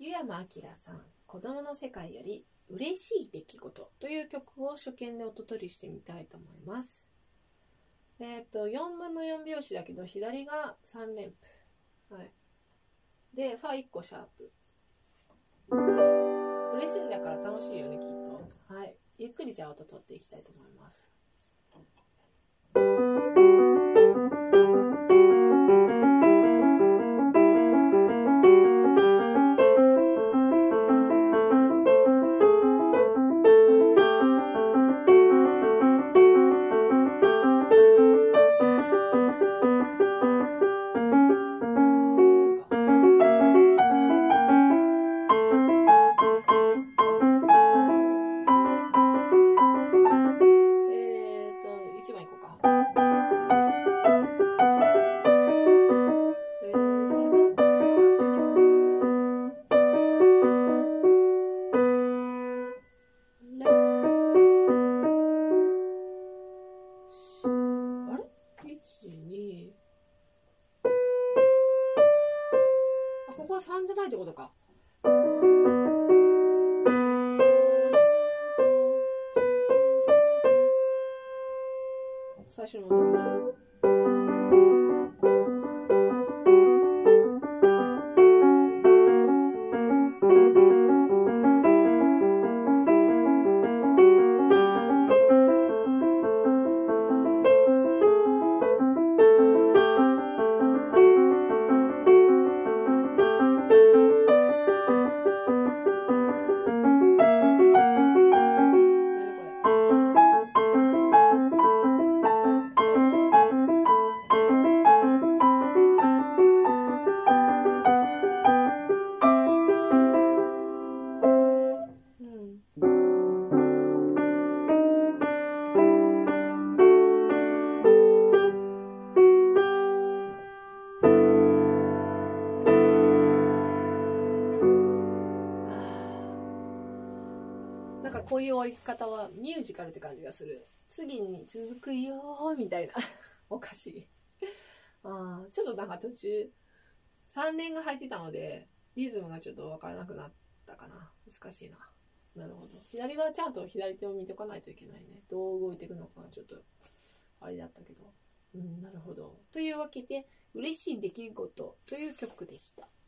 湯山あきらさん、子供の世界より嬉しい出来事という曲を初見で音取りしてみたいと思います。4分の4拍子だけど左が3連符、はい、でファ1個シャープ。嬉しいんだから楽しいよねきっと。はい、ゆっくりじゃあ音取っていきたいと思います。1番いこうか。あれ ?1、2 ここは3じゃないってことか。最初の戻り。なんかこういう終わり方はミュージカルって感じがする。次に続くよーみたいなおかしいちょっとなんか途中3連が入ってたのでリズムがちょっと分からなくなったかな。難しいな。なるほど。左はちゃんと左手を見ておかないといけないね。どう動いていくのかちょっとあれだったけど、なるほど。というわけで嬉しい出来事という曲でした。